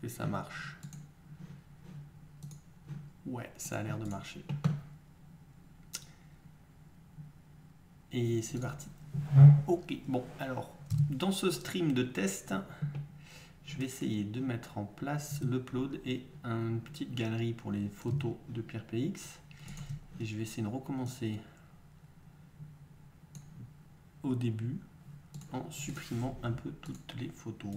que ça marche. Ouais, ça a l'air de marcher. Et c'est parti. Ok, bon, alors, dans ce stream de test, je vais essayer de mettre en place l'upload et une petite galerie pour les photos de PierrePX. Et je vais essayer de recommencer au début en supprimant un peu toutes les photos.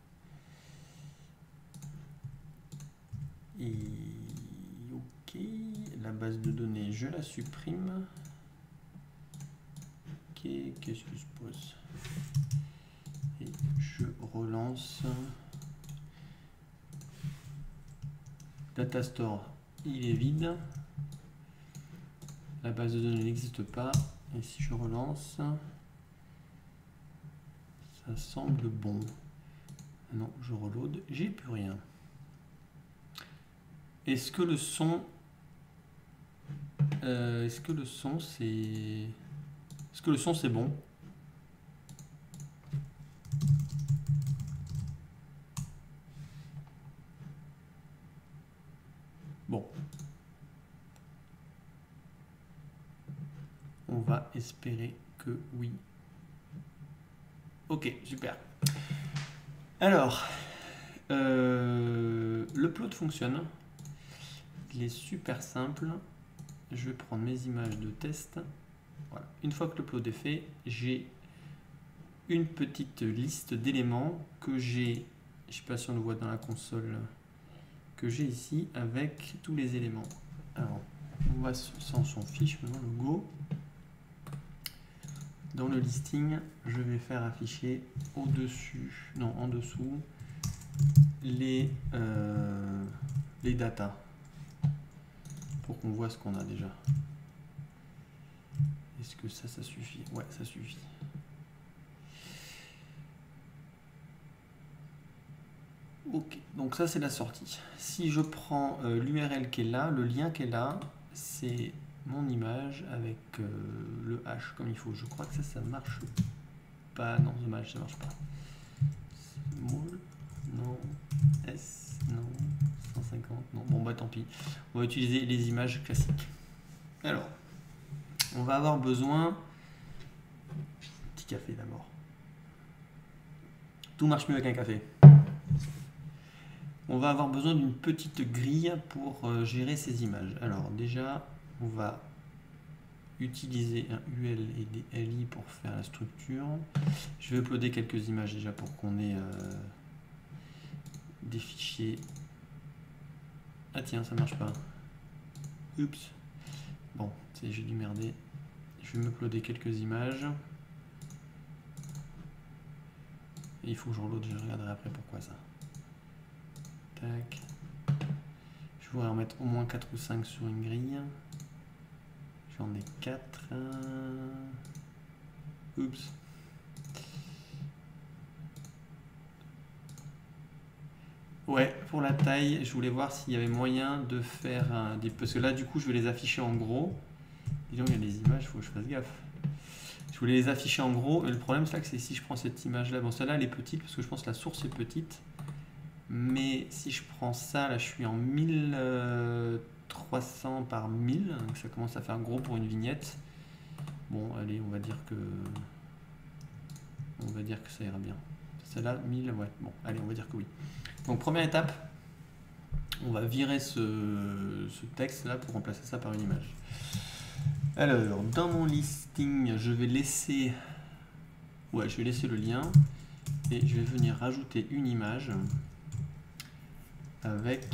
Et ok, la base de données, je la supprime. Ok, qu'est-ce qui se passe? Et je relance. Datastore, il est vide. La base de données n'existe pas. Et si je relance, ça semble bon. Non, je reload, j'ai plus rien. Est-ce que le son... est-ce que le son c'est bon? Bon. On va espérer que oui. Ok, super. Alors, l'upload fonctionne. Il est super simple. Je vais prendre mes images de test. Voilà. Une fois que l'upload est fait, j'ai une petite liste d'éléments que j'ai, je ne sais pas si on le voit dans la console, que j'ai ici avec tous les éléments. Alors, on va, ça on s'en fiche maintenant, le go. Dans le listing, je vais faire afficher au-dessus, non en dessous, les datas pour qu'on voit ce qu'on a déjà. Est-ce que ça suffit? Ouais, ça suffit. Ok, donc ça c'est la sortie. Si je prends l'URL qui est là, le lien qui est là, c'est mon image avec le H comme il faut. Je crois que ça marche pas. Non, dommage, ça marche pas. Small, non. S, non. 150, non. Bon, bah tant pis. On va utiliser les images classiques. Alors, on va avoir besoin... Petit café d'abord. Tout marche mieux avec un café. On va avoir besoin d'une petite grille pour gérer ces images. Alors déjà, on va utiliser un UL et des LI pour faire la structure. Je vais uploader quelques images déjà pour qu'on ait des fichiers. Ah tiens, ça marche pas. Oups. Bon, j'ai dû merder. Je vais m'uploader quelques images. Et il faut que je reload, je regarderai après pourquoi ça. Tac. Je voudrais en mettre au moins 4 ou 5 sur une grille. J'en ai 4. Oups. Ouais, pour la taille, je voulais voir s'il y avait moyen de faire des... Parce que là, du coup, je vais les afficher en gros. Disons, il y a des images, il faut que je fasse gaffe. Je voulais les afficher en gros. Et le problème, c'est là que si je prends cette image-là... Bon, celle-là, elle est petite parce que je pense que la source est petite. Mais si je prends ça, là, je suis en 1300 par 1000. Donc ça commence à faire gros pour une vignette. Bon, allez, on va dire que ça ira bien. Celle-là, 1000, ouais. Bon, allez, on va dire que oui. Donc, première étape, on va virer ce texte-là pour remplacer ça par une image. Alors, dans mon listing, je vais laisser le lien et je vais venir rajouter une image avec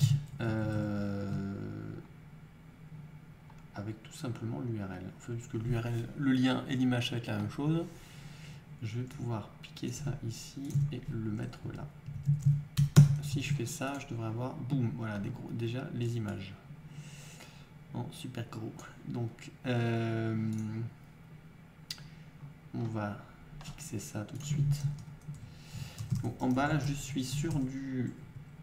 tout simplement l'URL. Enfin, puisque l'URL, le lien et l'image avec la même chose, je vais pouvoir piquer ça ici et le mettre là. Si je fais ça, je devrais avoir, boum, voilà, déjà les images en super gros. Donc, on va fixer ça tout de suite. Donc, en bas, là, je suis sur du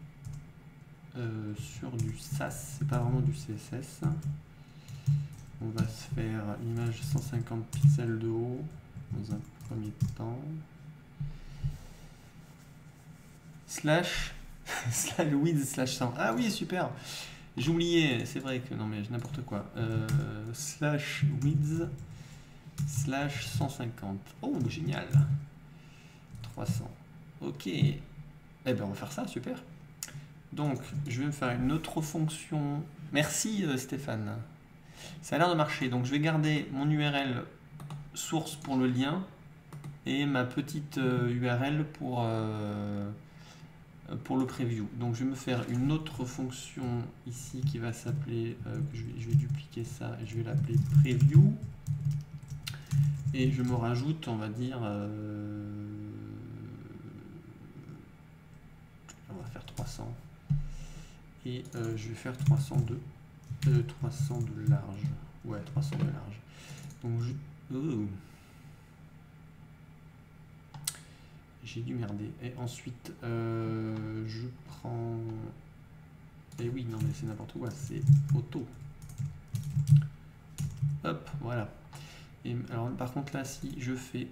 SAS, c'est pas vraiment du CSS. On va se faire image 150 pixels de haut dans un premier temps. Slash slash width slash 100. Ah oui, super. J'oubliais, c'est vrai que non mais n'importe quoi. Slash width slash 150. Oh, génial. 300. Ok. Eh ben on va faire ça, super. Donc, je vais me faire une autre fonction. Merci Stéphane. Ça a l'air de marcher. Donc, je vais garder mon URL source pour le lien et ma petite URL pour le preview. Donc, je vais me faire une autre fonction ici qui va s'appeler. Je vais dupliquer ça et je vais l'appeler preview. Et je me rajoute, on va dire. On va faire 300. Et je vais faire 302 de large. Ouais, 300 de large. Donc j'ai dû merder. Et ensuite, je prends... Et oui, non mais c'est n'importe quoi, c'est auto. Hop, voilà. Et alors par contre là, si je fais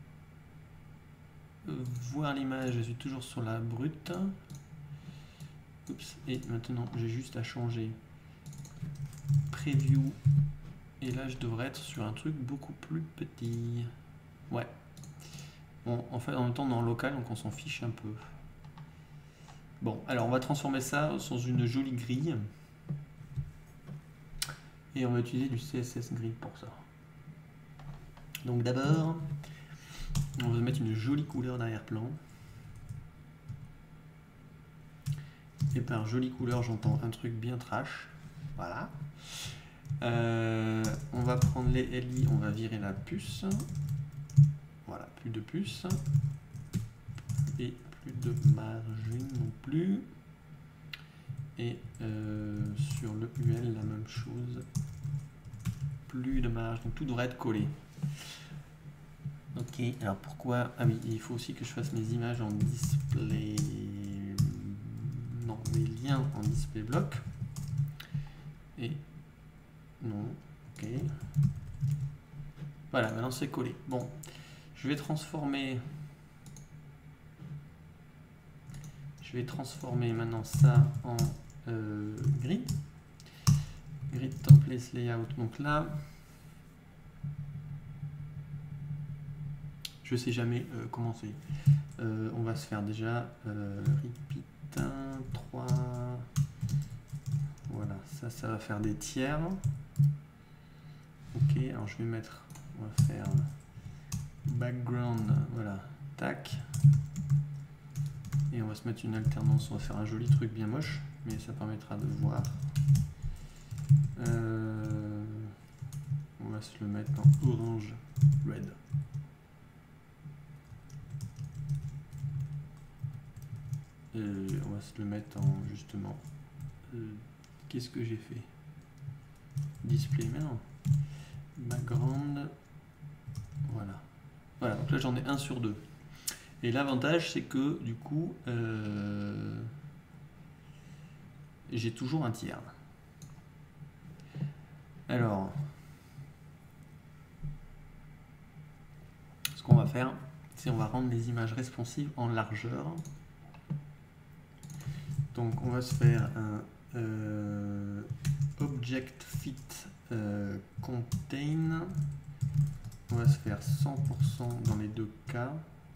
voir l'image, je suis toujours sur la brute. Oups, et maintenant j'ai juste à changer preview. Et là je devrais être sur un truc beaucoup plus petit. Ouais. Bon, en fait en même temps dans le local, donc on s'en fiche un peu. Bon, alors on va transformer ça dans une jolie grille. Et on va utiliser du CSS Grid pour ça. Donc d'abord, on va mettre une jolie couleur d'arrière-plan. Et par jolie couleur, j'entends un truc bien trash. Voilà. On va prendre les LI, on va virer la puce. Voilà, plus de puce. Et plus de margine non plus. Et sur le UL, la même chose. Plus de marge, donc tout devrait être collé. Ok, alors pourquoi... Ah oui, il faut aussi que je fasse mes images en display... Non, mes liens en display bloc. Et... Non, ok. Voilà, maintenant c'est collé. Bon, je vais transformer... Je vais transformer maintenant ça en grid. Grid template layout. Donc là... Je sais jamais comment c'est. On va se faire déjà repeat 1, 3. Voilà, ça va faire des tiers. Ok, alors je vais mettre, on va faire background, voilà, tac. Et on va se mettre une alternance, on va faire un joli truc bien moche, mais ça permettra de voir. On va se le mettre en orange, red. Et on va se le mettre en justement. Qu'est-ce que j'ai fait? Display, mais non. Background. Voilà. Voilà, donc là j'en ai un sur deux. Et l'avantage c'est que du coup j'ai toujours un tiers. Alors, ce qu'on va faire, c'est on va rendre les images responsives en largeur. Donc on va se faire un object fit contain. On va se faire 100% dans les deux cas.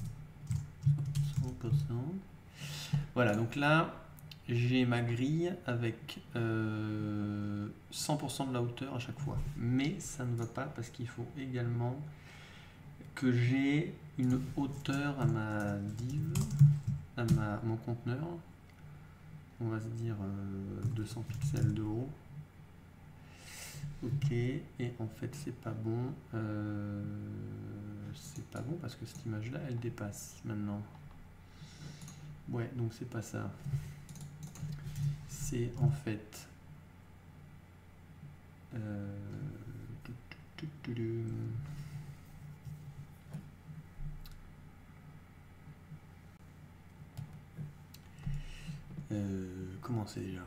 100%. Voilà, donc là j'ai ma grille avec 100% de la hauteur à chaque fois. Mais ça ne va pas parce qu'il faut également que j'ai une hauteur à ma div, à mon conteneur. On va se dire 200 pixels de haut. Ok, et en fait c'est pas bon. C'est pas bon parce que cette image là elle dépasse maintenant. Ouais, donc c'est pas ça. C'est en fait comment c'est déjà?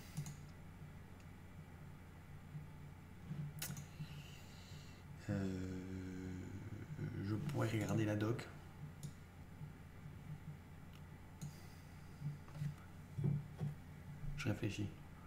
Je pourrais regarder la doc. Je réfléchis.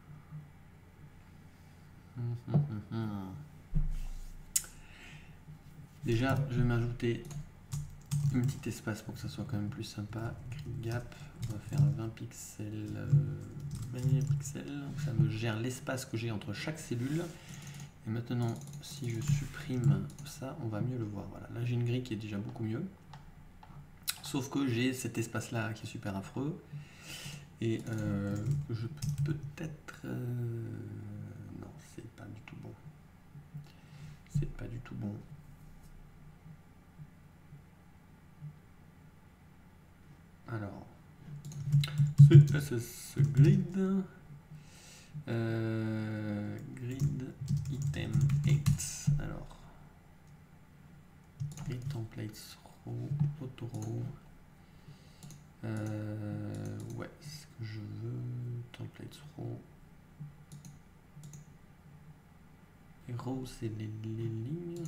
Déjà, je vais m'ajouter un petit espace pour que ça soit quand même plus sympa. Grid gap, on va faire 20 pixels. 20 pixels, ça me gère l'espace que j'ai entre chaque cellule. Et maintenant, si je supprime ça, on va mieux le voir. Voilà, là j'ai une grille qui est déjà beaucoup mieux. Sauf que j'ai cet espace-là qui est super affreux. Et je peux peut-être... non, c'est pas du tout bon. C'est pas du tout bon. Alors, ce grid, grid item 8. Alors, grid templates row, auto row. Ouais, ce que je veux, templates row. Et row, c'est les lignes.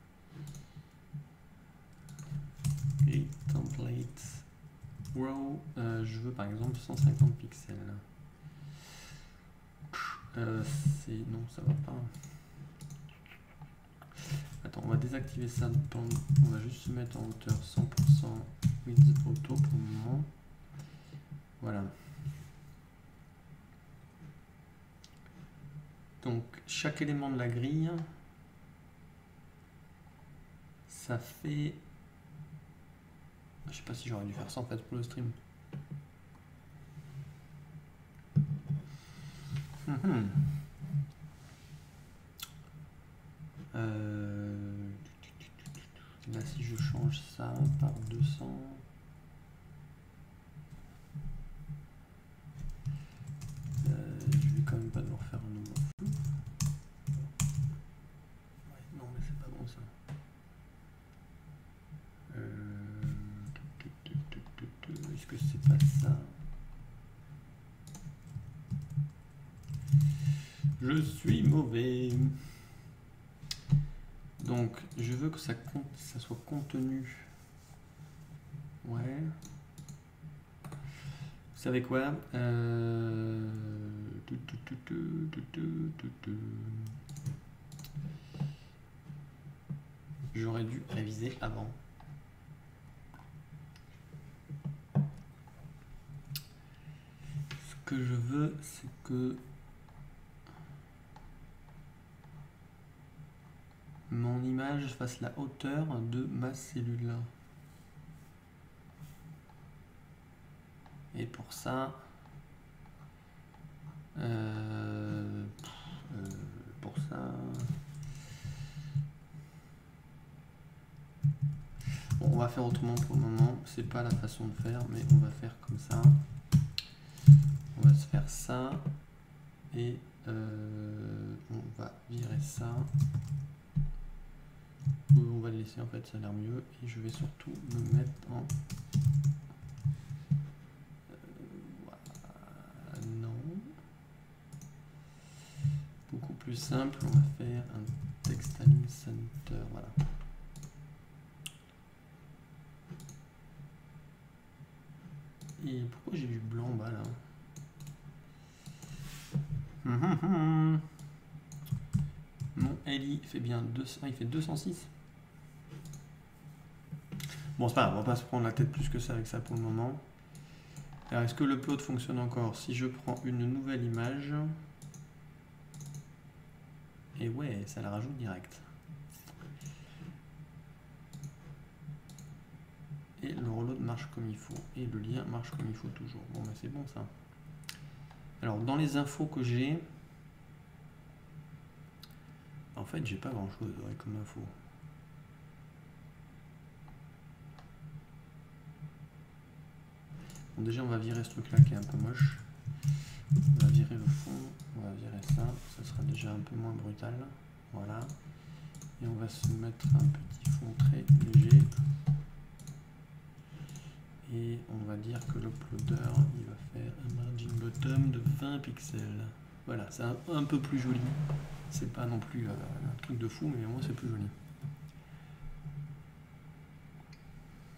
Grid templates row, je veux par exemple 150 pixels. Non, ça va pas. Attends, on va désactiver ça. On va juste se mettre en hauteur 100% width auto pour le moment. Voilà. Donc chaque élément de la grille, ça fait... Je sais pas si j'aurais dû faire ça en fait pour le stream. Là si je change ça par 200, je vais quand même pas devoir faire un nouveau flou. Ouais, non mais c'est pas bon ça. Est-ce que c'est pas ça? Je suis mauvais. Donc, je veux que ça soit contenu. Ouais. Vous savez quoi? J'aurais dû réviser avant. Ce que je veux, c'est que mon image fasse la hauteur de ma cellule. Et pour ça, bon, on va faire autrement pour le moment. C'est pas la façon de faire, mais on va faire comme ça. On va se faire ça et on va virer ça. On va le laisser en fait, ça a l'air mieux. Et je vais surtout me mettre en non. Beaucoup plus simple, on va faire un text align center, voilà. Et pourquoi j'ai du blanc en bas là? Mon LI fait bien 200, il fait 206. Bon, c'est pas grave, on va pas se prendre la tête plus que ça avec ça pour le moment. Alors, est-ce que le plot fonctionne encore? Si je prends une nouvelle image, et ouais, ça la rajoute direct. Et le reload marche comme il faut. Et le lien marche comme il faut toujours. Bon, ben c'est bon ça. Alors, dans les infos que j'ai, en fait, j'ai pas grand chose comme info. Bon, déjà, on va virer ce truc là qui est un peu moche. On va virer le fond. On va virer ça. Ça sera déjà un peu moins brutal. Voilà. Et on va se mettre un petit fond très léger. Et on va dire que l'uploader, il va faire un margin bottom de 20 pixels. Voilà, c'est un peu plus joli. C'est pas non plus un truc de fou, mais au moins c'est plus joli.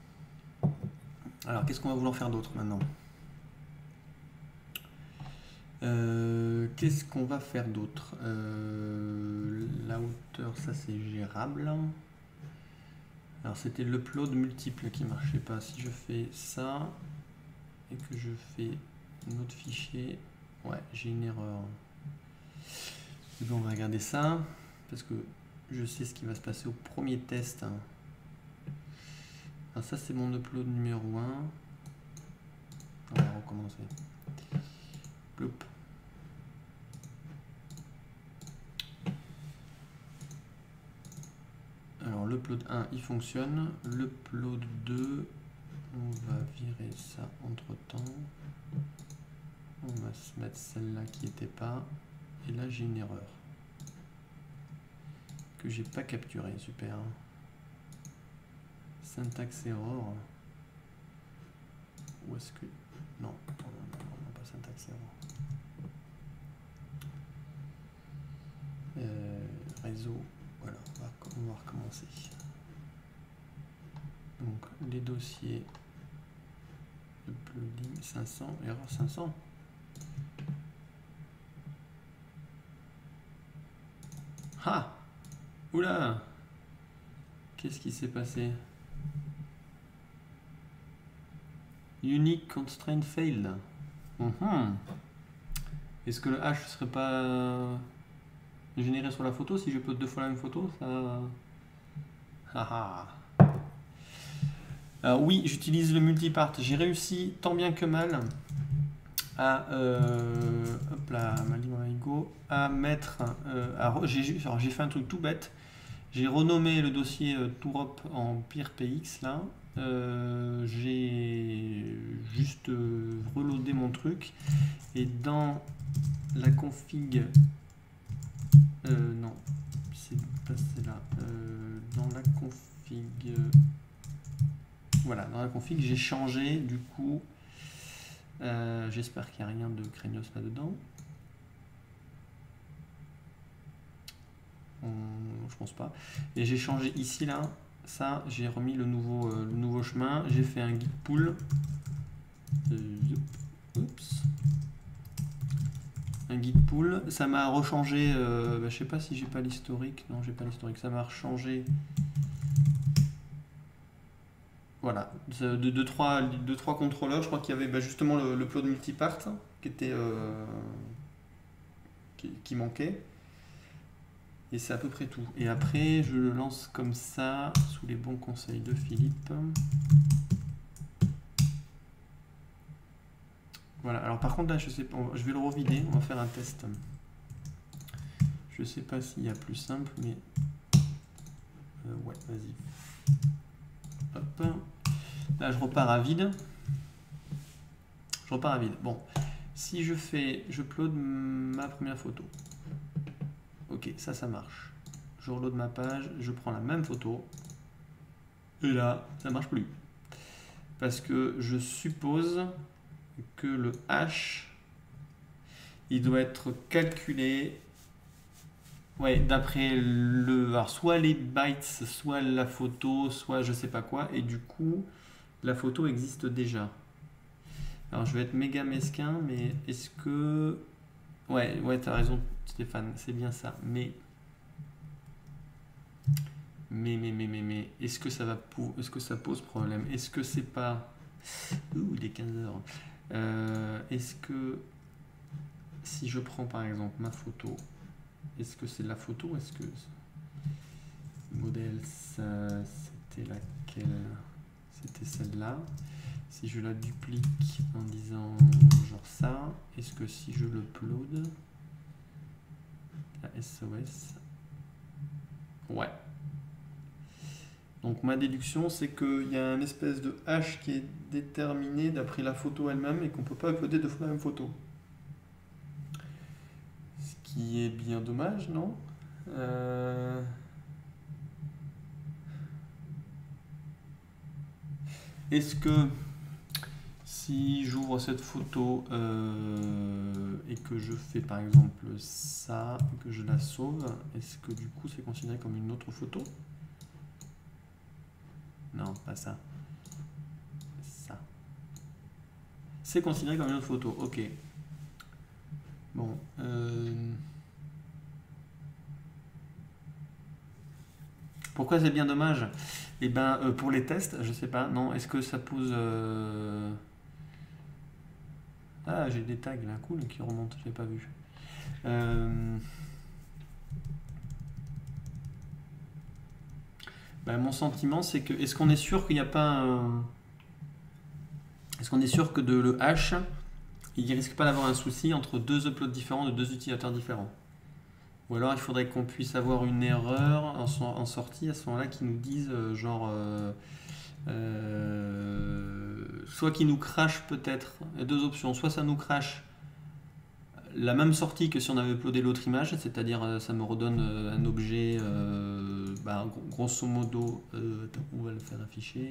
Alors, qu'est-ce qu'on va vouloir faire d'autre maintenant? Qu'est-ce qu'on va faire d'autre? La hauteur, ça c'est gérable. Alors c'était l'upload multiple qui marchait pas. Si je fais ça et que je fais un autre fichier, ouais, j'ai une erreur. Donc on va regarder ça parce que je sais ce qui va se passer au premier test. Alors ça c'est mon upload numéro 1. On va recommencer. Ploup. Alors l'upload 1 il fonctionne, l'upload 2 on va virer ça entre temps, on va se mettre celle-là qui n'était pas, et là j'ai une erreur que j'ai pas capturée, super. Syntax error, où est-ce que... Non, pas syntax error. Réseau, voilà, on va recommencer. Donc les dossiers uploading 500, erreur 500. Ah, oula, qu'est-ce qui s'est passé? Unique constraint failed. Est-ce que le hash serait pas généré sur la photo si je upload 2 fois la même photo? Ça... Alors oui, j'utilise le multipart. J'ai réussi tant bien que mal à hop là, à mettre j'ai fait un truc tout bête. J'ai renommé le dossier tourop en pire.px là. J'ai juste reloadé mon truc et dans la config non, c'est pas celle-là. Dans la config voilà, dans la config j'ai changé du coup. J'espère qu'il n'y a rien de craignos là-dedans. Je pense pas. Et j'ai changé ici là. Ça, j'ai remis le nouveau chemin. J'ai fait un git pull. Oups. Un git pull. Ça m'a rechangé. Je sais pas si j'ai pas l'historique. Non, j'ai pas l'historique. Ça m'a rechangé. Voilà, de trois contrôleurs, je crois qu'il y avait justement le upload multipart qui était qui manquait. Et c'est à peu près tout. Et après, je le lance comme ça, sous les bons conseils de Philippe. Voilà, alors par contre là, je sais pas, je vais le revider, on va faire un test. Je sais pas s'il y a plus simple, mais ouais, vas-y. Hop. Là, je repars à vide. Bon, si je upload ma première photo. Ok, ça marche. Je reload ma page, je prends la même photo. Et là, ça marche plus. Parce que je suppose que le hash, il doit être calculé. Ouais, d'après alors soit les bytes, soit la photo, soit je sais pas quoi. Et du coup, la photo existe déjà. Alors je vais être méga mesquin, mais est-ce que... Ouais, t'as raison Stéphane, c'est bien ça. Mais est-ce que ça pose problème? Est-ce que c'est pas... Ouh, il est 15h. Est-ce que si je prends par exemple ma photo, est-ce que c'est la photo? Est-ce que modèle, c'était laquelle? C'était celle-là. Si je la duplique en disant genre ça, est-ce que si je l'upload, la SOS, ouais. Donc ma déduction, c'est qu'il y a un espèce de hash qui est déterminé d'après la photo elle-même et qu'on ne peut pas uploader deux fois la même photo. Ce qui est bien dommage, non? Est-ce que si j'ouvre cette photo et que je fais par exemple ça, que je la sauve, est-ce que du coup c'est considéré comme une autre photo? Non, pas ça. Ça. C'est considéré comme une autre photo, ok. Bon. Pourquoi c'est bien dommage? Eh ben, pour les tests, je sais pas. Non, est-ce que ça pose... Ah, j'ai des tags là, cool, qui remontent, j'ai pas vu. Ben, mon sentiment, c'est que... Est-ce qu'on est sûr qu'il n'y a pas un... Est-ce qu'on est sûr que le hash, il risque pas d'avoir un souci entre deux uploads différents de deux utilisateurs différents? Ou alors il faudrait qu'on puisse avoir une erreur en sortie à ce moment-là qui nous dise soit qui nous crache peut-être, il y a deux options, soit ça nous crache la même sortie que si on avait uploadé l'autre image, c'est-à-dire ça me redonne un objet, grosso modo, on va le faire afficher,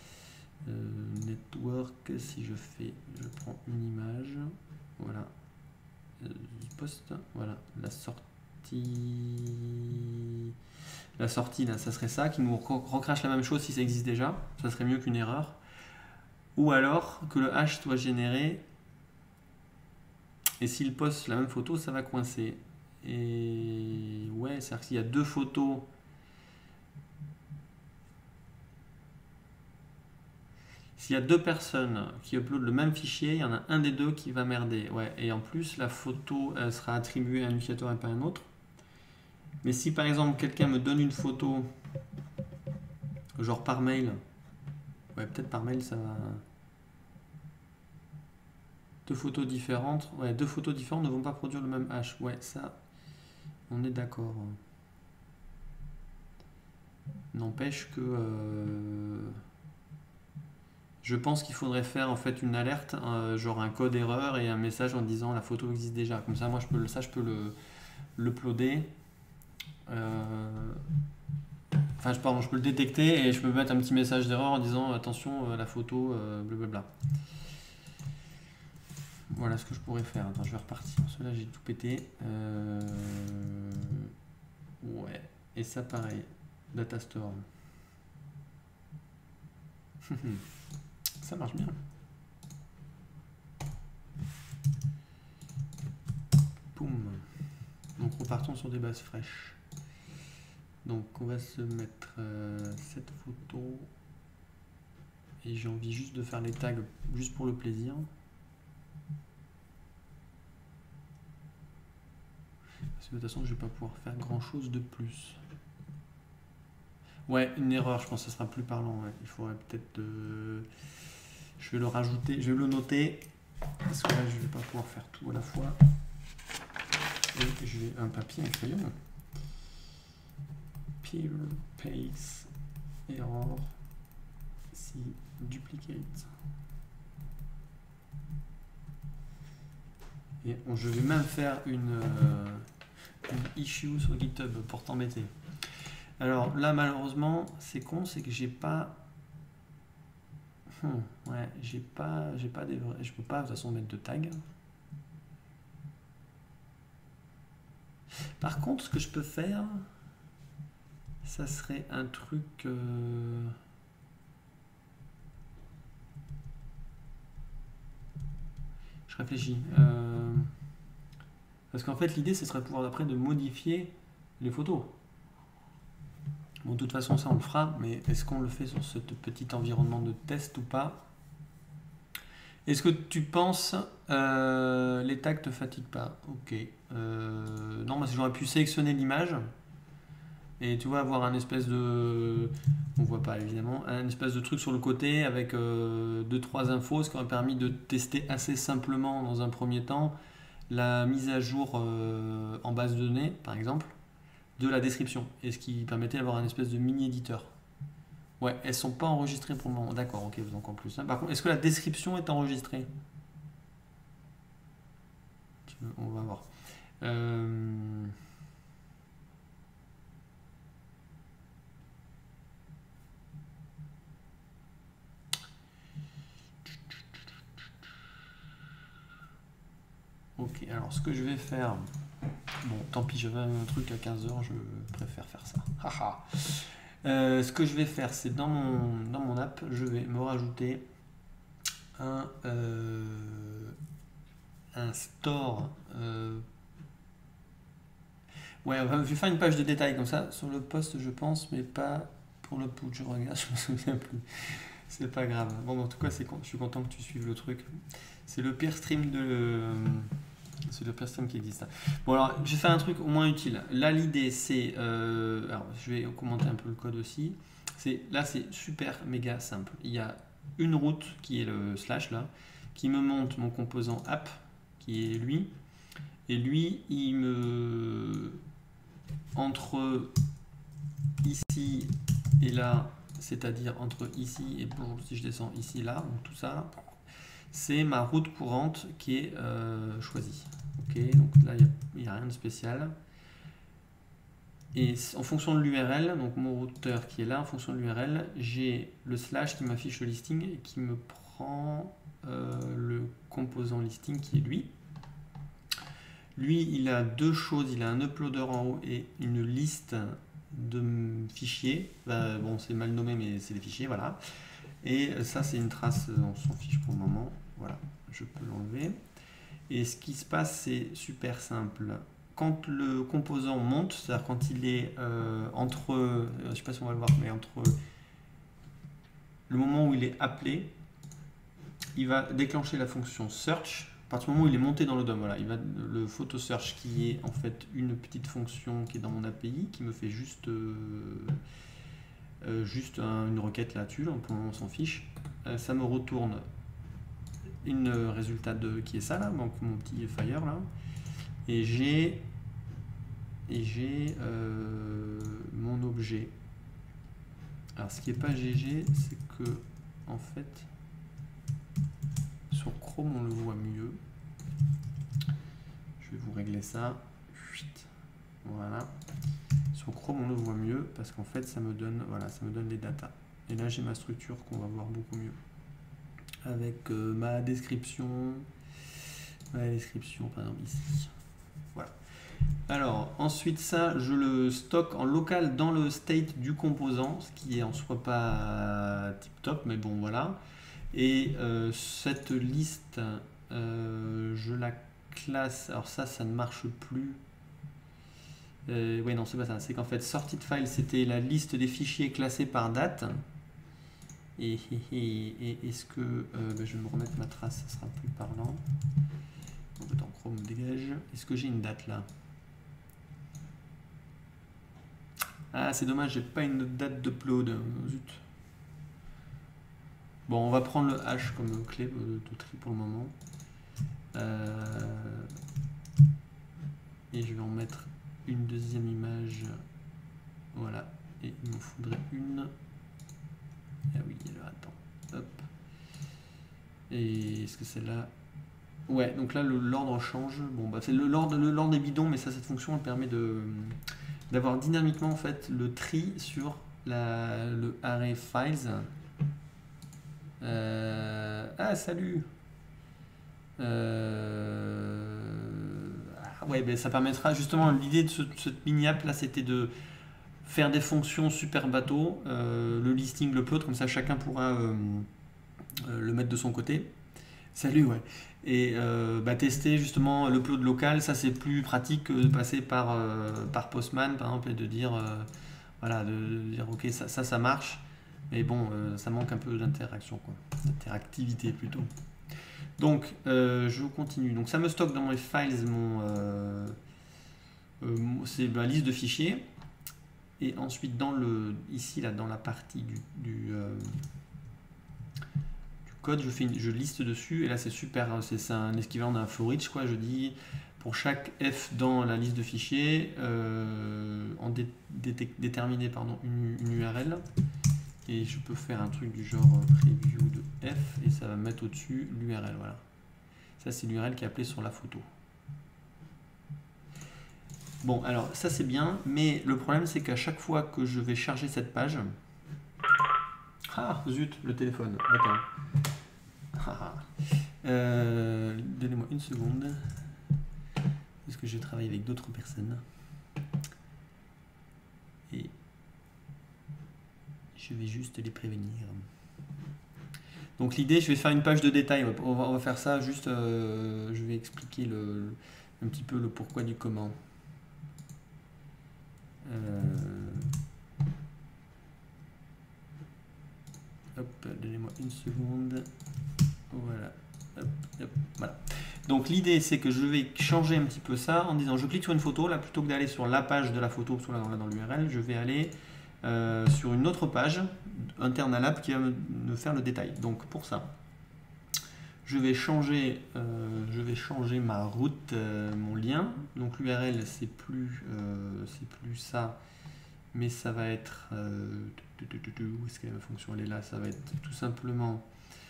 network, si je prends une image, voilà, post, voilà, la sortie là, ça serait ça, qui nous recrache la même chose si ça existe déjà, ça serait mieux qu'une erreur. Ou alors que le hash soit généré, et s'il poste la même photo, ça va coincer. Et ouais, c'est-à-dire qu'il y a deux photos. S'il y a deux personnes qui uploadent le même fichier, il y en a un des deux qui va merder. Ouais, et en plus, la photo elle sera attribuée à un utilisateur et pas à un autre. Mais si par exemple quelqu'un me donne une photo, genre par mail, ouais, peut-être par mail ça va. Deux photos différentes, ouais, deux photos différentes ne vont pas produire le même hash. Ouais, ça, on est d'accord. N'empêche que je pense qu'il faudrait faire en fait une alerte, genre un code erreur et un message en disant la photo existe déjà. Comme ça, moi, je peux l'uploader. Enfin, je peux le détecter et je peux mettre un petit message d'erreur en disant attention, la photo, blablabla. Voilà ce que je pourrais faire. Attends, je vais repartir. Celui-là, j'ai tout pété. Ouais. Et ça, pareil. Datastorm. Ça marche bien. Boum. Donc, repartons sur des bases fraîches. Donc, on va se mettre cette photo. Et j'ai envie juste de faire les tags juste pour le plaisir. Parce que de toute façon, je vais pas pouvoir faire grand chose de plus. Ouais, une erreur, je pense que ça sera plus parlant. Ouais. Il faudrait peut-être. Je vais le rajouter, je vais le noter. Parce que là, je vais pas pouvoir faire tout à la fois. Et je vais un papier, un crayon. Peer, paste, error, si, duplicate. Et je vais même faire une issue sur GitHub pour t'embêter. Alors là, malheureusement, c'est con, c'est que j'ai pas. Ouais, j'ai pas des vrais. Je peux pas de toute façon mettre de tag. Par contre, ce que je peux faire, ça serait un truc. Je réfléchis. Parce qu'en fait, l'idée, ce serait de pouvoir après de modifier les photos. Bon, de toute façon, ça, on le fera, mais est-ce qu'on le fait sur ce petit environnement de test ou pas? Est-ce que tu penses les tags te fatiguent pas? Ok. Non, parce que j'aurais pu sélectionner l'image et tu vois, avoir un espèce de... On voit pas, évidemment. Un espèce de truc sur le côté avec 2-3 infos, ce qui aurait permis de tester assez simplement dans un premier temps la mise à jour en base de données, par exemple, de la description, et ce qui permettait d'avoir un espèce de mini-éditeur. Ouais, elles sont pas enregistrées pour le moment. D'accord, ok, donc en plus. Par contre, est-ce que la description est enregistrée? On va voir. Ok, alors ce que je vais faire... Bon, tant pis, j'avais un truc à 15h, je préfère faire ça. Haha. Ce que je vais faire, c'est dans mon app, je vais me rajouter un un store. Ouais, je vais faire une page de détail comme ça sur le post, je pense, mais pas pour le putsch. Je regarde, je me souviens plus. C'est pas grave. Bon, en tout cas, je suis content que tu suives le truc. C'est le pire stream c'est le pire stream qui existe. Bon, alors, je vais faire un truc au moins utile. Là, l'idée, c'est. Alors, je vais commenter un peu le code aussi. Là, c'est super méga simple. Il y a une route qui est le slash là, qui me monte mon composant app, qui est lui. Et lui, il me. Entre ici et là, c'est-à-dire entre ici et si je descends ici, là, donc tout ça, c'est ma route courante qui est choisie. Ok, donc là, il n'y a rien de spécial. Et en fonction de l'URL, donc mon routeur qui est là, en fonction de l'URL, j'ai le slash qui m'affiche le listing et qui me prend le composant listing qui est lui. Lui, il a deux choses, il a un uploader en haut et une liste de fichiers. Bon, c'est mal nommé, mais c'est des fichiers, voilà. Et ça, c'est une trace, on s'en fiche pour le moment. Voilà, je peux l'enlever. Et ce qui se passe, c'est super simple. Quand le composant monte, c'est-à-dire quand il est entre, je ne sais pas si on va le voir, mais entre le moment où il est appelé, il va déclencher la fonction search. À partir du moment où il est monté dans le DOM, voilà, il va le photo search qui est en fait une petite fonction qui est dans mon API qui me fait juste une requête là-dessus. Pour le moment, on s'en fiche. Ça me retourne une résultat qui est ça là, donc mon petit fire là. Et j'ai mon objet. Alors ce qui n'est pas GG, c'est que en fait sur Chrome on le voit mieux. Je vais vous régler ça. Voilà. Sur Chrome on le voit mieux parce qu'en fait ça me donne les datas. Et là j'ai ma structure qu'on va voir beaucoup mieux. Avec ma description par exemple ici. Voilà. Alors ensuite ça je le stocke en local dans le state du composant, ce qui est en soi pas tip top, mais bon voilà. Et cette liste je la classe, alors ça ne marche plus. Oui non c'est pas ça, c'est qu'en fait sortie de file c'était la liste des fichiers classés par date. Et est-ce que je vais me remettre ma trace, ça sera plus parlant. Donc Chrome dégage. Est-ce que j'ai une date là? Ah c'est dommage, j'ai pas une date d'upload. Zut. Bon on va prendre le hash comme clé de tri pour le moment. Et je vais en mettre une deuxième image. Voilà. Et il m'en faudrait une. Ah oui, alors attends. Hop. Et est-ce que c'est là? Ouais, donc là l'ordre change. Bon bah c'est l'ordre est bidon, mais ça cette fonction elle permet d'avoir dynamiquement en fait le tri sur le array files. Ah salut. Ouais, ben, ça permettra justement, l'idée de cette mini app là c'était de faire des fonctions super bateau, le listing, l'upload, comme ça chacun pourra le mettre de son côté. Salut, ouais. Et tester justement l'upload local, ça c'est plus pratique que de passer par Postman par exemple et de dire voilà, de dire ok ça marche, mais bon ça manque un peu d'interaction quoi, d'interactivité plutôt. Donc je continue. Donc ça me stocke dans mes files c'est ma liste de fichiers. Et ensuite ici là dans la partie du code, je liste dessus. Et là c'est super, c'est un équivalent d'un for each quoi. Je dis pour chaque f dans la liste de fichiers, déterminer une URL. Et je peux faire un truc du genre preview de f et ça va me mettre au-dessus l'URL. Voilà. Ça c'est l'URL qui est appelée sur la photo. Bon, alors ça c'est bien, mais le problème c'est qu'à chaque fois que je vais charger cette page... Ah, zut, le téléphone. Attends. Donnez-moi une seconde. Parce que je travaille avec d'autres personnes. Et je vais juste les prévenir. Donc l'idée, je vais faire une page de détail. On va faire ça juste. Je vais expliquer un petit peu le pourquoi du comment. Hop, donnez-moi une seconde. Voilà. Hop, hop, voilà. Donc l'idée, c'est que je vais changer un petit peu ça en disant je clique sur une photo. Là, plutôt que d'aller sur la page de la photo, parce que là, dans l'URL, je vais aller sur une autre page interne à l'app qui va me faire le détail. Donc pour ça, je vais changer ma route, mon lien. Donc l'URL, c'est plus ça, mais ça va être où est-ce qu'elle est ma fonction? Elle est là. Ça va être tout simplement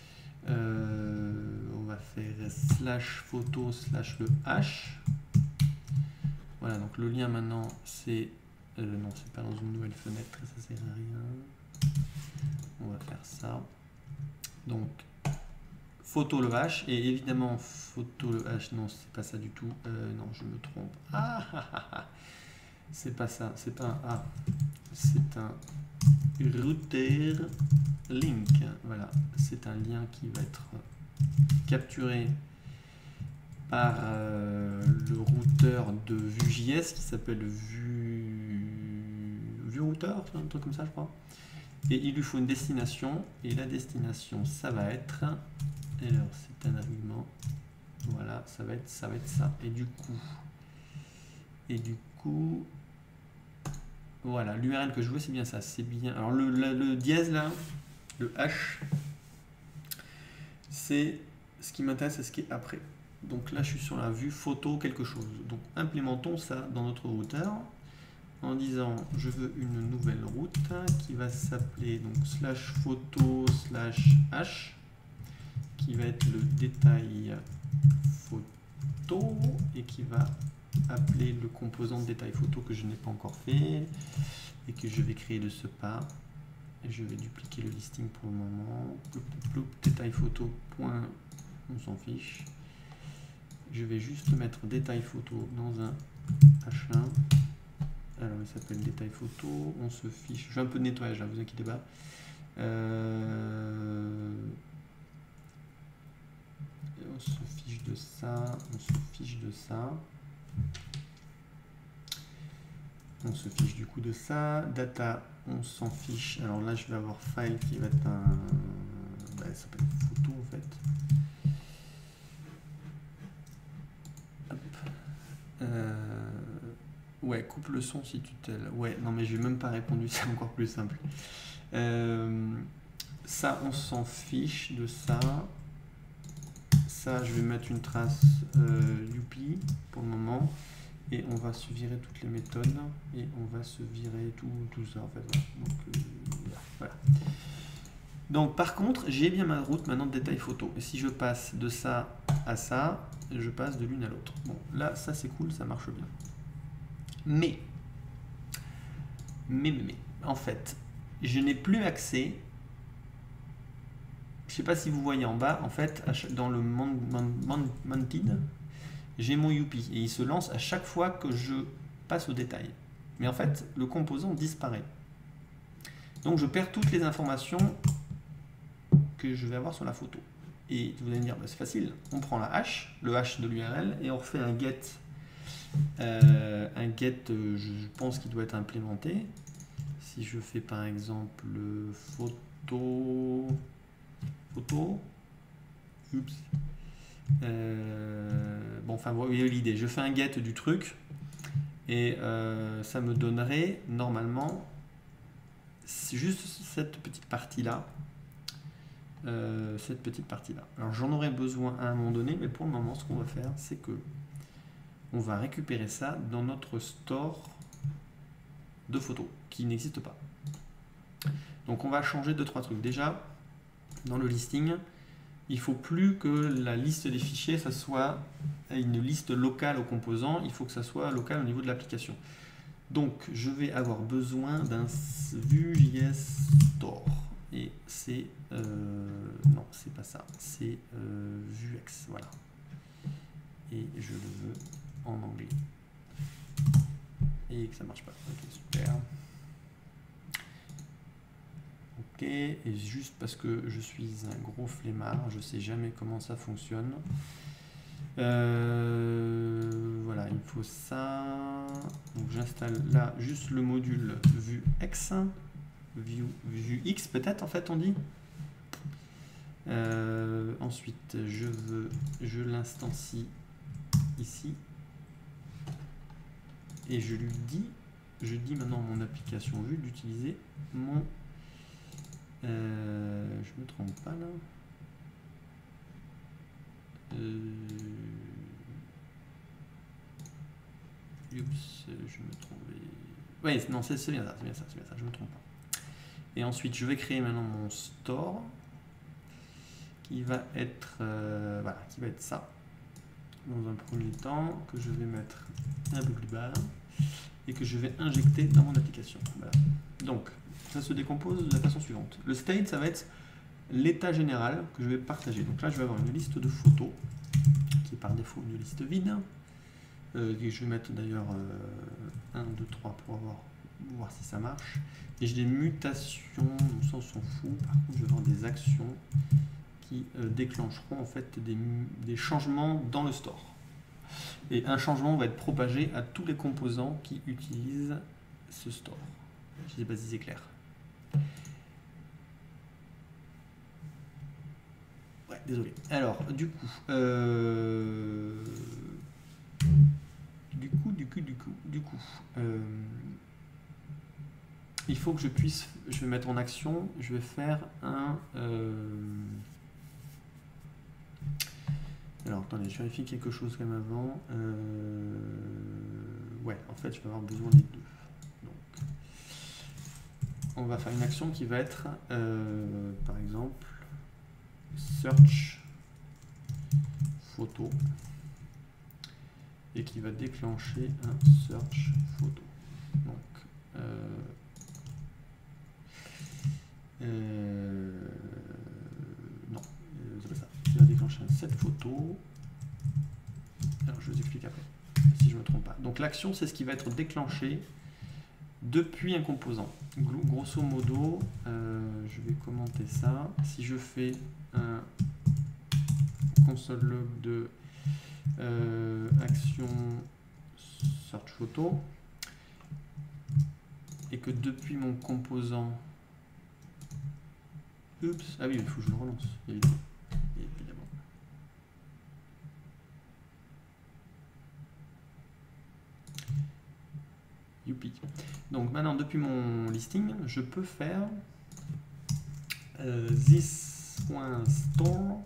on va faire slash photo slash le h. Voilà, donc le lien maintenant c'est non, c'est pas dans une nouvelle fenêtre, ça sert à rien. On va faire ça. Donc photo le h, et évidemment photo le h, non c'est pas ça du tout, non je me trompe, c'est pas ça, c'est pas un A, c'est un router link. Voilà, c'est un lien qui va être capturé par le routeur de Vue.js qui s'appelle VueRouter, un truc comme ça je crois. Et il lui faut une destination, et la destination ça va être, alors c'est un argument, voilà, ça va être ça. Et du coup voilà, l'URL que je veux c'est bien ça, c'est bien. Alors le dièse là, le H, c'est ce qui m'intéresse, c'est ce qui est après. Donc là je suis sur la vue photo quelque chose. Donc implémentons ça dans notre routeur en disant je veux une nouvelle route qui va s'appeler donc slash photo slash h, qui va être le détail photo et qui va appeler le composant de détail photo que je n'ai pas encore fait et que je vais créer de ce pas. Et je vais dupliquer le listing pour le moment. Détail photo point, on s'en fiche. Je vais juste mettre détail photo dans un H1. Alors il s'appelle détail photo. On se fiche. Je fais un peu de nettoyage là, vous inquiétez pas. On se fiche de ça. On se fiche de ça. On se fiche du coup de ça. Data, on s'en fiche. Alors là, je vais avoir file qui va être un. Bah, ça s'appelle photo en fait. Hop. Ouais, coupe le son si tu t'ailes. Ouais, non mais j'ai même pas répondu, c'est encore plus simple. Ça, on s'en fiche de ça. Ça, je vais mettre une trace Youpi pour le moment. Et on va se virer toutes les méthodes et on va se virer tout ça en fait. Voilà. Donc par contre, j'ai bien ma route maintenant de détail photo. Et si je passe de ça à ça, je passe de l'une à l'autre. Bon, là, ça c'est cool, ça marche bien. Mais, en fait, je n'ai plus accès. Je ne sais pas si vous voyez en bas, en fait, dans le mounted, j'ai mon Youpi et il se lance à chaque fois que je passe au détail. Mais en fait, le composant disparaît. Donc je perds toutes les informations que je vais avoir sur la photo. Et vous allez me dire, bah, c'est facile, on prend la hash, le hash de l'URL, et on refait un get. Je pense qu'il doit être implémenté. Si je fais par exemple photo, oups. Bon, enfin, vous voyez l'idée. Je fais un get du truc et ça me donnerait normalement juste cette petite partie là. Alors j'en aurais besoin à un moment donné, mais pour le moment, ce qu'on va faire, c'est que on va récupérer ça dans notre store de photos qui n'existe pas. Donc on va changer 2-3 trucs. Déjà, dans le listing, il faut plus que la liste des fichiers, ça soit une liste locale aux composants, il faut que ça soit local au niveau de l'application. Donc je vais avoir besoin d'un Vue.js store. Et c'est non, c'est pas ça, c'est Vuex, voilà. Et je le veux en anglais. Et que ça marche pas. Ok, super. OK. Et juste parce que je suis un gros flemmard, je sais jamais comment ça fonctionne. Voilà, il me faut ça. Donc j'installe là juste le module vue X. Vue X peut-être en fait on dit. Ensuite je l'instancie ici. Et je dis maintenant à mon application vue d'utiliser mon... je me trompe pas là. Oups, je me trompais. Ouais, non, c'est bien ça, je me trompe pas. Et ensuite, je vais créer maintenant mon store qui va être, voilà, qui va être ça. Dans un premier temps, que je vais mettre un peu plus bas et que je vais injecter dans mon application. Voilà. Donc, ça se décompose de la façon suivante. Le state, ça va être l'état général que je vais partager. Donc là, je vais avoir une liste de photos qui est par défaut une liste vide. Et je vais mettre d'ailleurs 1, 2, 3 pour voir si ça marche. Et j'ai des mutations, ça on s'en fout. Par contre, je vais avoir des actions qui déclencheront en fait des changements dans le store. Et un changement va être propagé à tous les composants qui utilisent ce store. Je ne sais pas si c'est clair. Ouais, désolé. Alors, du coup, il faut que je vais mettre en action, je vais faire un... alors, attendez, je vérifie quelque chose quand même avant. Ouais, en fait, je vais avoir besoin des deux. Donc, on va faire une action qui va être, par exemple, search photo et qui va déclencher un search photo. Donc, non, c'est pas ça. Qui va déclencher un set photo. Alors, je vous explique après, si je ne me trompe pas. Donc, l'action, c'est ce qui va être déclenché depuis un composant. Grosso modo, je vais commenter ça. Si je fais un console log de action search photo et que depuis mon composant, oups, ah oui, il faut que je le relance, évidemment. Youpi. Donc maintenant, depuis mon listing, je peux faire this.store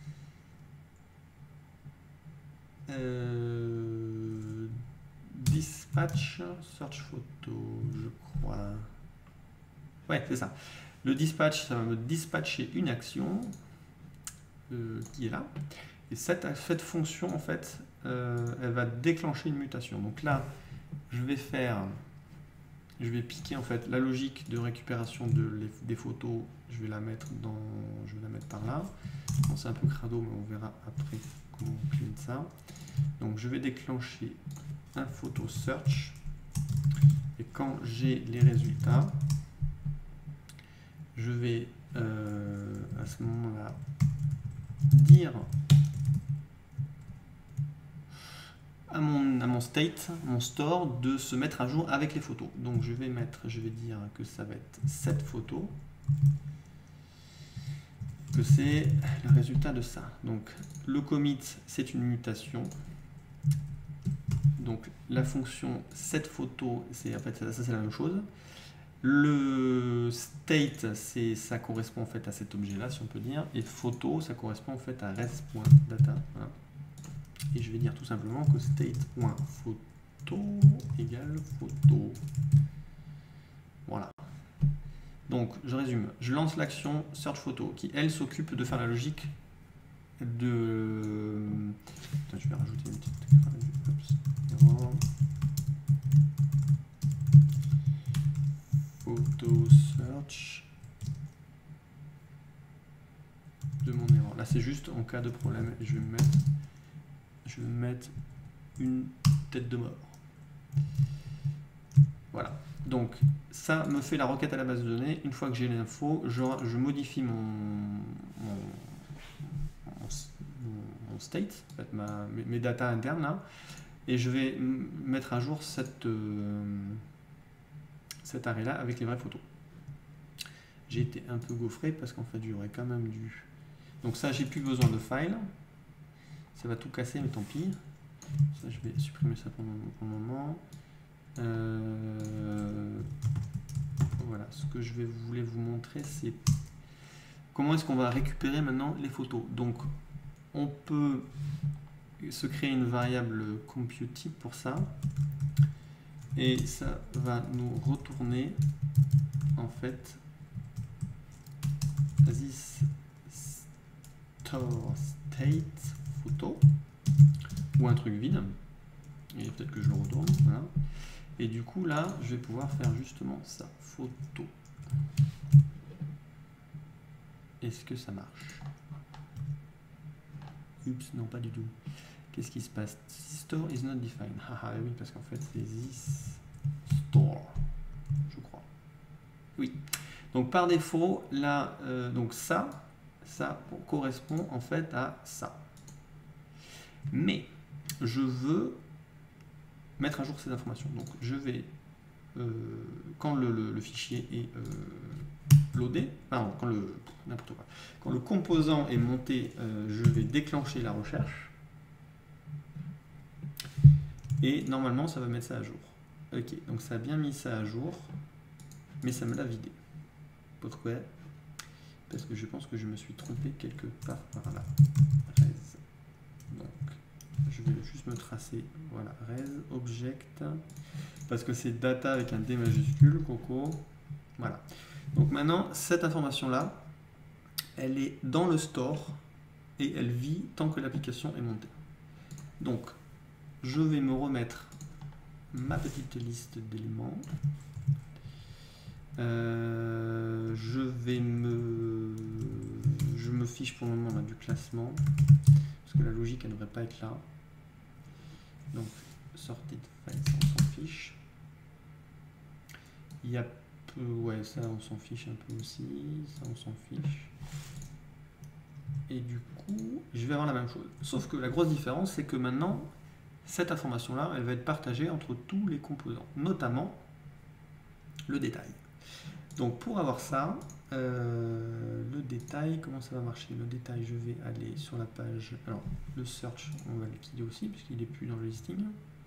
dispatch search photo, je crois. Ouais, c'est ça. Le dispatch, ça va me dispatcher une action qui est là. Et cette fonction, en fait, elle va déclencher une mutation. Donc là, je vais piquer en fait la logique de récupération des photos. Je vais la mettre par là. Bon, c'est un peu crado, mais on verra après comment on clean ça. Donc je vais déclencher un photo search et quand j'ai les résultats, je vais à ce moment-là dire à mon state, mon store, de se mettre à jour avec les photos. Donc je vais dire que ça va être cette photo, que c'est le résultat de ça. Donc le commit, c'est une mutation. Donc la fonction cette photo, en fait ça c'est la même chose. Le state, ça correspond en fait à cet objet-là, si on peut dire, et photo, ça correspond en fait à res.data. Voilà. Et je vais dire tout simplement que state.photo égale photo. Voilà. Donc, je résume. Je lance l'action search photo qui, elle, s'occupe de faire la logique de... Attends, je vais rajouter une petite... Photo search de mon erreur. Là, c'est juste en cas de problème. Et je vais mettre une tête de mort. Voilà. Donc ça me fait la requête à la base de données. Une fois que j'ai l'info, je modifie mon state, en fait, mes datas internes là, et je vais mettre à jour cet arrêt là avec les vraies photos. J'ai été un peu gaufré parce qu'en fait j'aurais quand même dû. Donc ça, j'ai plus besoin de file. Ça va tout casser, mais tant pis. Ça, je vais supprimer ça pour le moment. Voilà, ce que je voulais vous montrer, c'est comment est-ce qu'on va récupérer maintenant les photos. Donc, on peut se créer une variable compute pour ça. Et ça va nous retourner, en fait, this store state photo, ou un truc vide. Et peut-être que je le retourne. Voilà. Et du coup, là, je vais pouvoir faire justement ça. Photo. Est-ce que ça marche? Oups, non, pas du tout. Qu'est-ce qui se passe? Store is not defined. Ah oui, parce qu'en fait, c'est this store, je crois. Oui. Donc, par défaut, là, donc ça correspond en fait à ça. Mais, je veux mettre à jour ces informations. Donc, je vais, quand le fichier est loadé, pardon, quand le composant est monté, je vais déclencher la recherche. Et normalement, ça va mettre ça à jour. Ok, donc ça a bien mis ça à jour, mais ça me l'a vidé. Pourquoi? Parce que je pense que je me suis trompé quelque part par là. Res. Donc, je vais juste me tracer. Voilà, res, object. Parce que c'est data avec un D majuscule, coco. Voilà. Donc maintenant, cette information-là, elle est dans le store et elle vit tant que l'application est montée. Donc, je vais me remettre ma petite liste d'éléments. Je me fiche pour le moment là, du classement parce que la logique elle ne devrait pas être là. Donc sortie de file, ça on s'en fiche. Il y a peu, ouais, ça on s'en fiche un peu aussi, ça on s'en fiche. Et du coup, je vais avoir la même chose. Sauf que la grosse différence, c'est que maintenant, cette information-là, elle va être partagée entre tous les composants, notamment le détail. Donc pour avoir ça, le détail, comment ça va marcher? Le détail, je vais aller sur la page, alors le search, on va liquider aussi, puisqu'il n'est plus dans le listing.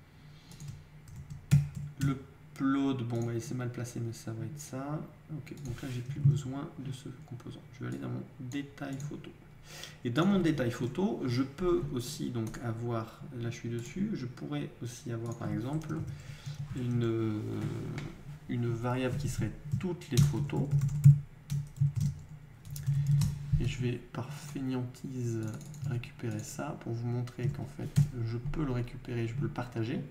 Le upload, bon bah, c'est mal placé, mais ça va être ça. Ok, donc là j'ai plus besoin de ce composant. Je vais aller dans mon détail photo. Et dans mon détail photo, je peux aussi donc avoir, là je suis dessus, je pourrais aussi avoir par exemple une variable qui serait toutes les photos. Et je vais par fainéantise récupérer ça pour vous montrer qu'en fait je peux le récupérer, je peux le partager.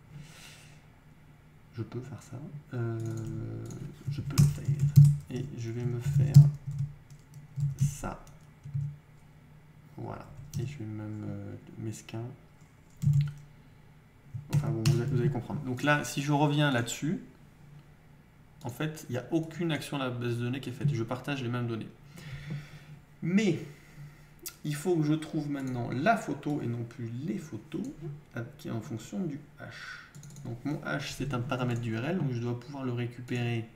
Je peux faire ça. Je peux le faire. Et je vais me faire ça. Voilà. Et je vais même mesquin. Enfin bon, vous allez comprendre. Donc là, si je reviens là-dessus, en fait, il n'y a aucune action à la base de données qui est faite. Je partage les mêmes données. Mais il faut que je trouve maintenant la photo et non plus les photos qui est en fonction du hash. Donc mon hash c'est un paramètre d'URL, donc je dois pouvoir le récupérer.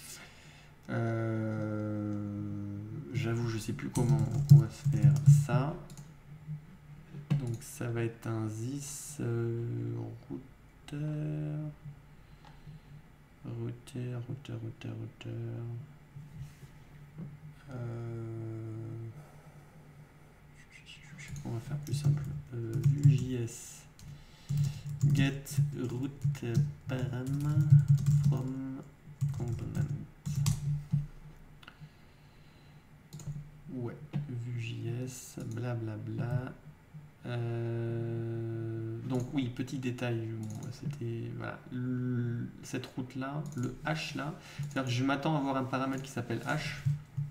J'avoue, je ne sais plus comment on va se faire ça. Donc ça va être un this router. On va faire plus simple. Vue.js get route param from component. Ouais, Vue.js, blablabla. Donc oui, petit détail, c'était voilà, cette route là, le hash là, c'est-à-dire que je m'attends à avoir un paramètre qui s'appelle hash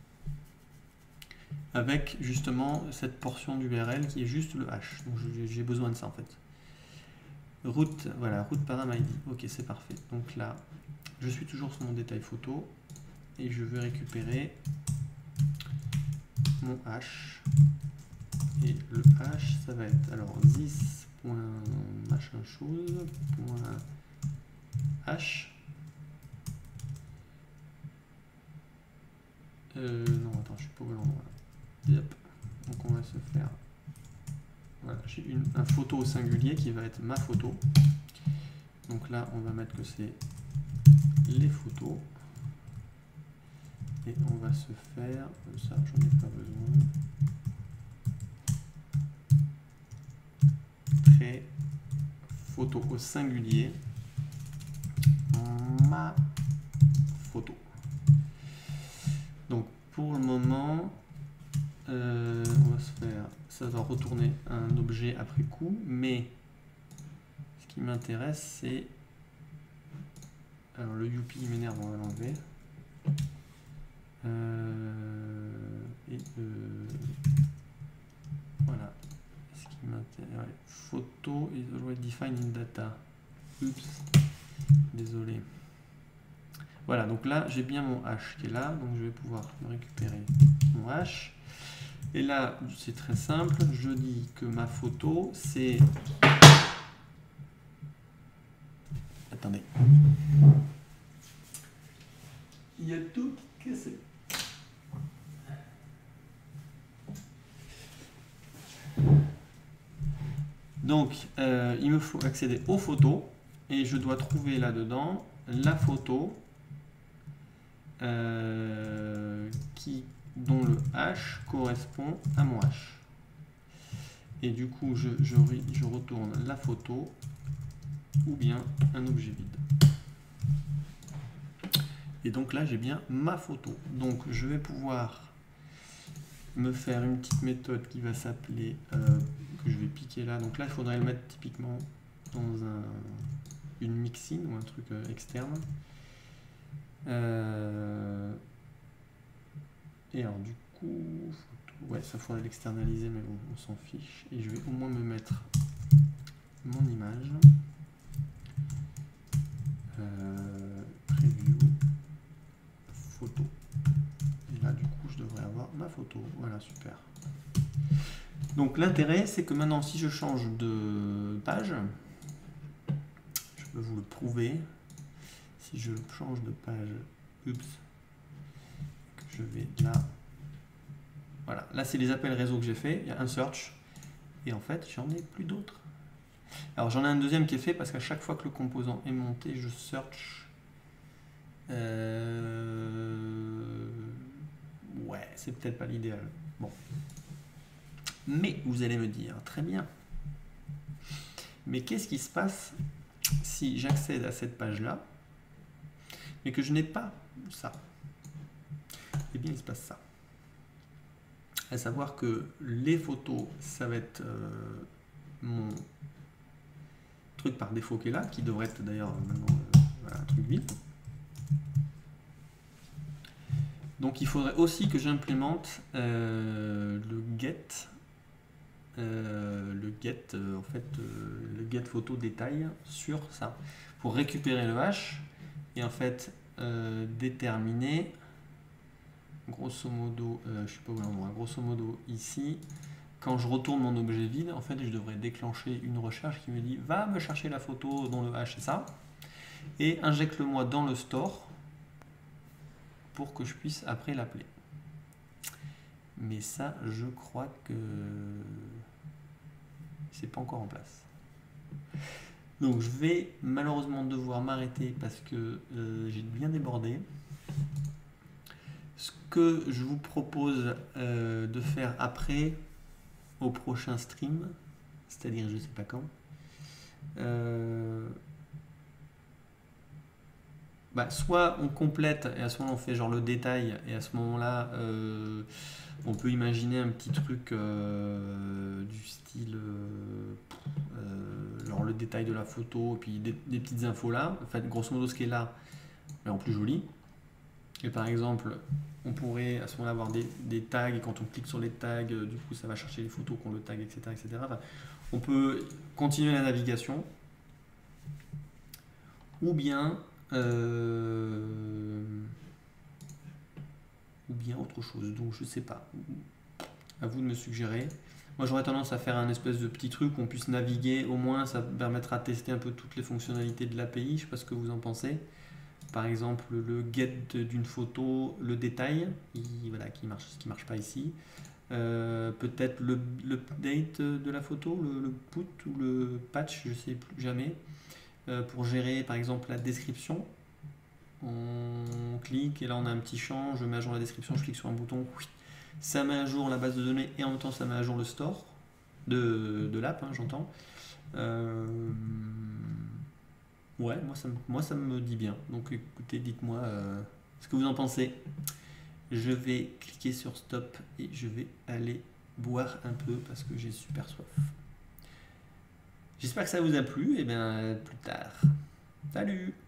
avec justement cette portion d'URL qui est juste le hash. Donc j'ai besoin de ça en fait. Route, voilà, route param ID. Ok, c'est parfait. Donc là, je suis toujours sur mon détail photo et je vais récupérer mon hash. Et le hash, ça va être alors this.machin chose .hash. Non, attends, je suis pas au bon endroit. Yep. Donc on va se faire. Voilà, j'ai un photo au singulier qui va être ma photo. Donc là, on va mettre que c'est les photos. Et on va se faire, ça j'en ai pas besoin. Trait photo au singulier. Ma photo. Donc pour le moment, on va se faire, ça va retourner un objet après coup, mais ce qui m'intéresse c'est, alors le youpi m'énerve, on va l'enlever. Voilà. Ce qui m'intéresse, ouais. Photo is already defined in data. Oups, désolé. Voilà, donc là j'ai bien mon hash qui est là, donc je vais pouvoir récupérer mon hash. Et là c'est très simple, je dis que ma photo c'est... Attendez. Il y a tout cassé. Donc, il me faut accéder aux photos et je dois trouver là-dedans la photo dont le hash correspond à mon hash. Et du coup, je retourne la photo ou bien un objet vide. Et donc là, j'ai bien ma photo. Donc, je vais pouvoir me faire une petite méthode qui va s'appeler, que je vais piquer là. Donc là, il faudrait le mettre typiquement dans une mixine ou un truc externe. Et alors du coup, ouais, ça faudrait l'externaliser, mais bon, on s'en fiche. Et je vais au moins me mettre mon image. Preview, photo. Et là, du coup, je devrais avoir ma photo. Voilà, super. Donc l'intérêt, c'est que maintenant, si je change de page, je peux vous le prouver. Si je change de page, oups, que je vais là, voilà, là c'est les appels réseau que j'ai fait, il y a un search, et en fait j'en ai plus d'autres. Alors j'en ai un deuxième qui est fait parce qu'à chaque fois que le composant est monté, je search. Ouais, c'est peut-être pas l'idéal. Bon. Mais vous allez me dire, très bien. Mais qu'est-ce qui se passe si j'accède à cette page-là, mais que je n'ai pas ça? Eh bien, il se passe ça. À savoir que les photos, ça va être mon truc par défaut qui est là, qui devrait être d'ailleurs maintenant voilà, un truc vide. Donc il faudrait aussi que j'implémente le get en fait le get photo détail sur ça pour récupérer le hash et en fait déterminer grosso modo je sais pas où l'endroit, grosso modo ici quand je retourne mon objet vide en fait je devrais déclencher une recherche qui me dit va me chercher la photo dont le hash c'est ça et injecte le moi dans le store pour que je puisse après l'appeler. Mais ça, je crois que c'est pas encore en place. Donc je vais malheureusement devoir m'arrêter parce que j'ai bien débordé. Ce que je vous propose de faire après, au prochain stream, c'est-à-dire je sais pas quand, soit on complète et à ce moment on fait genre le détail et à ce moment là on peut imaginer un petit truc du style genre le détail de la photo et puis des petites infos là, en fait grosso modo ce qui est là mais en plus joli. Et par exemple on pourrait à ce moment là avoir des tags et quand on clique sur les tags du coup ça va chercher les photos qu'on le tag etc. Enfin, on peut continuer la navigation ou bien ou bien autre chose. Donc je sais pas. À vous de me suggérer. Moi j'aurais tendance à faire un espèce de petit truc où on puisse naviguer. Au moins ça permettra de tester un peu toutes les fonctionnalités de l'API. Je sais pas ce que vous en pensez. Par exemple le get d'une photo, le détail, voilà, ce qui marche pas ici. Peut-être l'update de la photo, le put ou le patch, je sais plus jamais. Pour gérer par exemple la description. On clique et là on a un petit champ, je mets à jour la description, je clique sur un bouton, ça met à jour la base de données et en même temps ça met à jour le store de l'app, hein, j'entends. Ouais, moi ça me dit bien. Donc écoutez, dites-moi ce que vous en pensez. Je vais cliquer sur stop et je vais aller boire un peu parce que j'ai super soif. J'espère que ça vous a plu et bien plus tard. Salut!